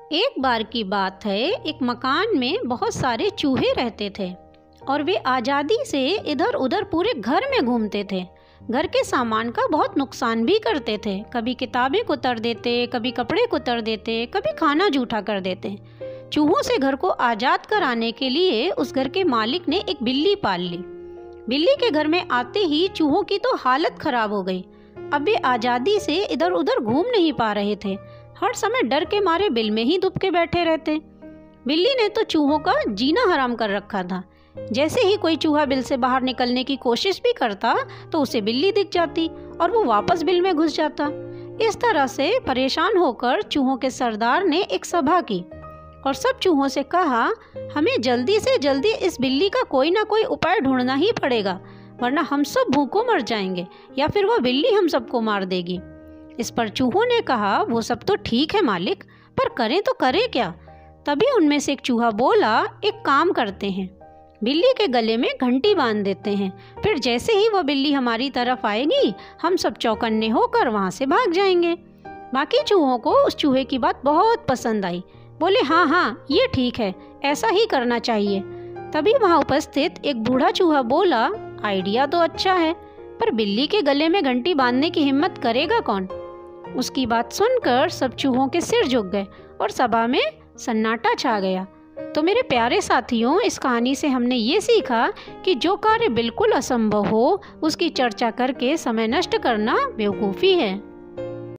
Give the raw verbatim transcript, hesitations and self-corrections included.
एक बार की बात है, एक मकान में बहुत सारे चूहे रहते थे और वे आज़ादी से इधर उधर पूरे घर में घूमते थे। घर के सामान का बहुत नुकसान भी करते थे। कभी किताबें कुतर देते, कभी कपड़े कुतर देते, कभी खाना जूठा कर देते। चूहों से घर को आज़ाद कराने के लिए उस घर के मालिक ने एक बिल्ली पाल ली। बिल्ली के घर में आते ही चूहों की तो हालत खराब हो गई। अब वे आज़ादी से इधर उधर घूम नहीं पा रहे थे। हर समय डर के मारे बिल में ही दुब के बैठे रहते। बिल्ली ने तो चूहों का जीना हराम कर रखा था। जैसे ही कोई चूहा बिल से बाहर निकलने की कोशिश भी करता तो उसे बिल्ली दिख जाती और वो वापस बिल में घुस जाता। इस तरह से परेशान होकर चूहों के सरदार ने एक सभा की और सब चूहों से कहा, हमें जल्दी से जल्दी इस बिल्ली का कोई ना कोई उपाय ढूंढना ही पड़ेगा, वरना हम सब भूखों मर जाएंगे या फिर वो बिल्ली हम सबको मार देगी। इस पर चूहों ने कहा, वो सब तो ठीक है मालिक, पर करें तो करें क्या। तभी उनमें से एक चूहा बोला, एक काम करते हैं, बिल्ली के गले में घंटी बांध देते हैं, फिर जैसे ही वो बिल्ली हमारी तरफ आएगी हम सब चौकन्ने होकर वहाँ से भाग जाएंगे। बाकी चूहों को उस चूहे की बात बहुत पसंद आई। बोले, हाँ हाँ ये ठीक है, ऐसा ही करना चाहिए। तभी वहाँ उपस्थित एक बूढ़ा चूहा बोला, आइडिया तो अच्छा है, पर बिल्ली के गले में घंटी बांधने की हिम्मत करेगा कौन। उसकी बात सुनकर सब चूहों के सिर झुक गए और सभा में सन्नाटा छा गया। तो मेरे प्यारे साथियों, इस कहानी से हमने ये सीखा कि जो कार्य बिल्कुल असंभव हो उसकी चर्चा करके समय नष्ट करना बेवकूफ़ी है।